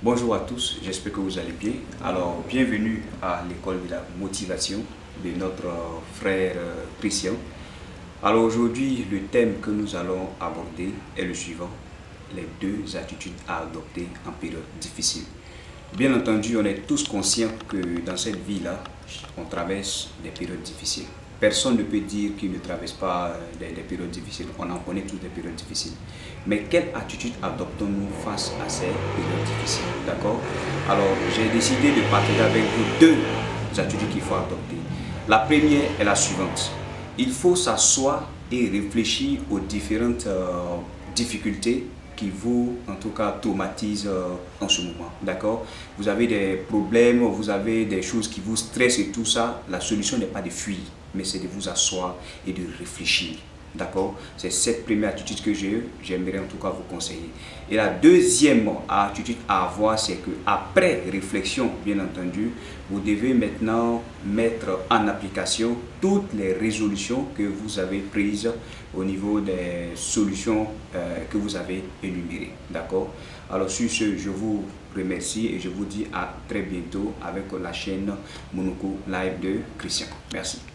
Bonjour à tous, j'espère que vous allez bien. Alors, bienvenue à l'école de la motivation de notre frère Christian. Alors aujourd'hui, le thème que nous allons aborder est le suivant: les deux attitudes à adopter en période difficile. Bien entendu, on est tous conscients que dans cette vie-là, on traverse des périodes difficiles. Personne ne peut dire qu'il ne traverse pas des périodes difficiles. On en connaît tous des périodes difficiles. Mais quelle attitude adoptons-nous face à ces périodes difficiles? D'accord? Alors, j'ai décidé de partager avec vous deux attitudes qu'il faut adopter. La première est la suivante. Il faut s'asseoir et réfléchir aux différentes difficultés qui vous, en tout cas, traumatisent en ce moment. D'accord? Vous avez des problèmes, vous avez des choses qui vous stressent et tout ça. La solution n'est pas de fuir, mais c'est de vous asseoir et de réfléchir. D'accord? C'est cette première attitude que j'aimerais en tout cas vous conseiller. Et la deuxième attitude à avoir, c'est que après réflexion, bien entendu, vous devez maintenant mettre en application toutes les résolutions que vous avez prises au niveau des solutions que vous avez énumérées. D'accord? Alors sur ce, je vous remercie et je vous dis à très bientôt avec la chaîne Monoko Live de Christian. Merci.